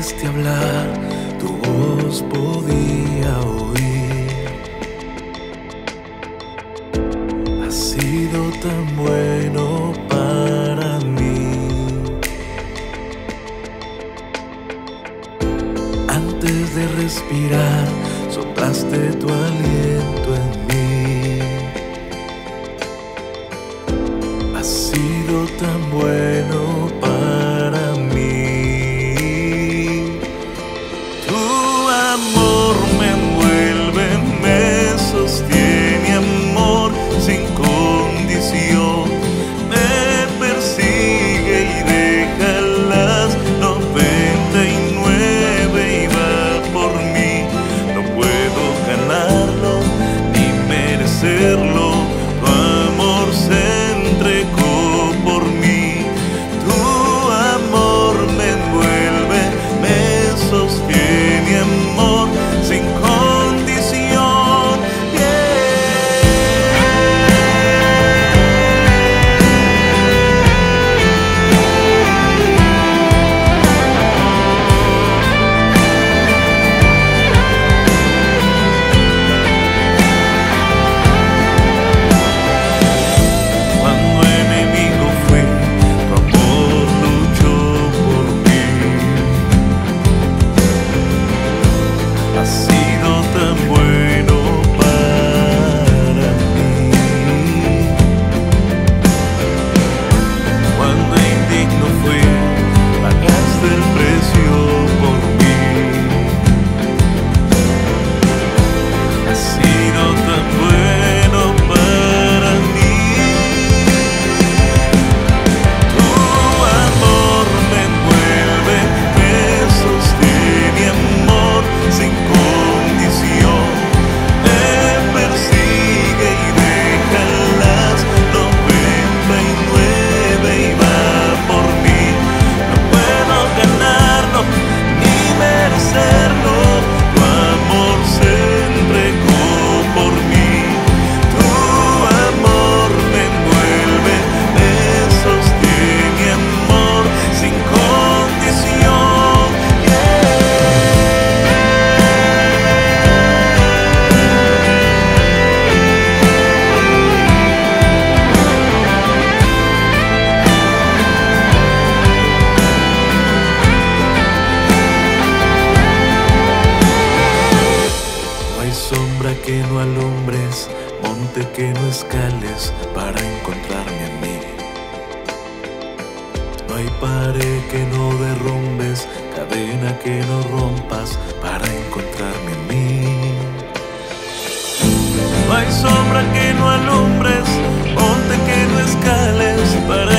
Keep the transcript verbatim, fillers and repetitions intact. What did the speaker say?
quisiste hablar, tu voz podía oír. Has sido tan bueno para mí. Antes de respirar, soplaste tu aliento en mí. Has sido tan bueno para mí. Tu amor me envuelve, me sostiene, amor sin condición. Me persigue y deja las noventa y nueve y va por mí. No puedo ganarlo ni merecerlo. Tu amor se entregó por mí. Tu amor me envuelve, me sostiene, amor sin condición. Cuando enemigo fui, tu amor luchó por mí. Has sido tan bueno para mí. Cuando indigno fui, pagaste el precio por mí. Has sido tan bueno para mí. Tu amor me envuelve, me sostiene, amor sin condición. Me persigue y deja las noventa y nueve y va por mí. No puedo ganarlo ni merecerlo. Tu amor se entregó por mí. Tu amor me envuelve, me sostiene, amor sin condición. No hay sombra que no alumbres, monte que no escales para encontrarme en mí. No hay pared que no derrumbes, cadena que no rompas para encontrarme en mí. No hay sombra que no alumbres, monte que no escales para